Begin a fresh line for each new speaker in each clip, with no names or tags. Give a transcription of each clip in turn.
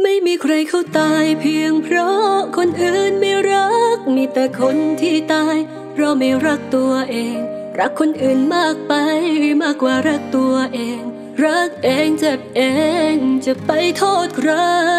ไม่มีใครเขาตายเพียงเพราะคนอื่นไม่รักมีแต่คนที่ตายเพราะไม่รักตัวเองรักคนอื่นมากไปมากกว่ารักตัวเองรักเองเจ็บเองจะไปโทษใคร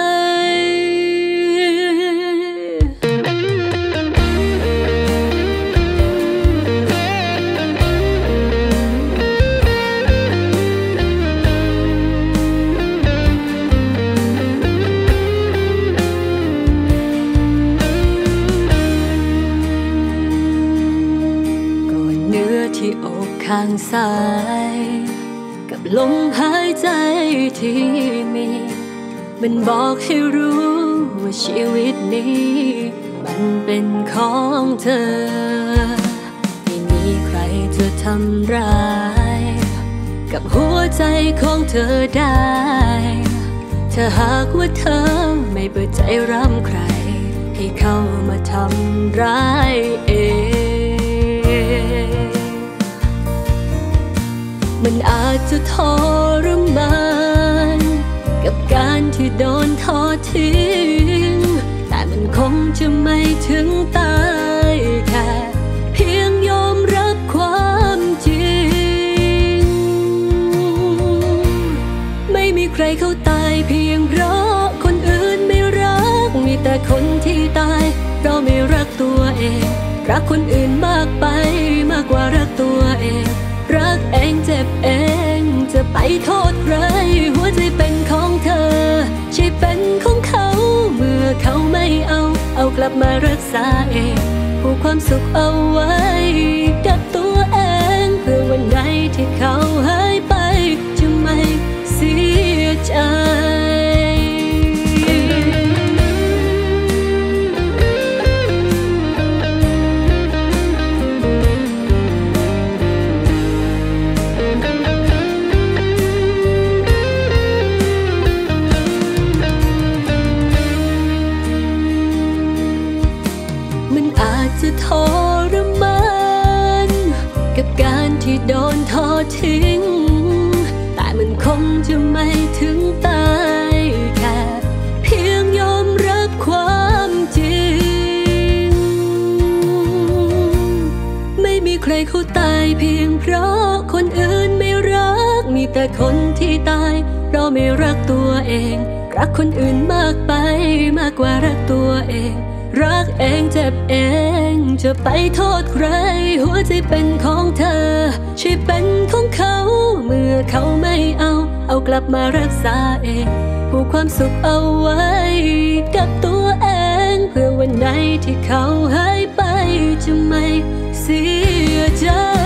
ที่อกข้างซ้ายกับลมหายใจที่มีมันบอกให้รู้ว่าชีวิตนี้มันเป็นของเธอไม่มีใครจะทำร้ายกับหัวใจของเธอได้ถ้าหากว่าเธอไม่เปิดใจรับใครให้เข้ามาทำร้ายเองมันอาจจะทรมานกับการที่โดนทอดทิ้งแต่มันคงจะไม่ถึงตายแค่เพียงยอมรับความจริงไม่มีใครเขาตายเพียงเพราะคนอื่นไม่รักมีแต่คนที่ตายเพราะไม่รักตัวเองรักคนอื่นมากไปมากกว่ารักตัวเองรักเองเจ็บเองจะไปโทษใครหัวใจเป็นของเธอใช่เป็นของเขาเมื่อเขาไม่เอากลับมารักษาเองผูกความสุขเอาไว้กับตัวเองเพื่อวันไหนที่เขาหายไปจะไม่เสียใจจะทรมานกับการที่โดนทอดทิ้งแต่มันคงจะไม่ถึงตายแค่เพียงยอมรับความจริงไม่มีใครเขาตายเพียงเพราะคนอื่นไม่รักมีแต่คนที่ตายเพราะไม่รักตัวเองรักคนอื่นมากไปมากกว่ารักตัวเองรักเองเจ็บเองจะไปโทษใครหัวใจเป็นของเธอใช่เป็นของเขาเมื่อเขาไม่เอากลับมารักษาเองผูกความสุขเอาไว้กับตัวเองเพื่อวันไหนที่เขาหายไปจะไม่เสียใจ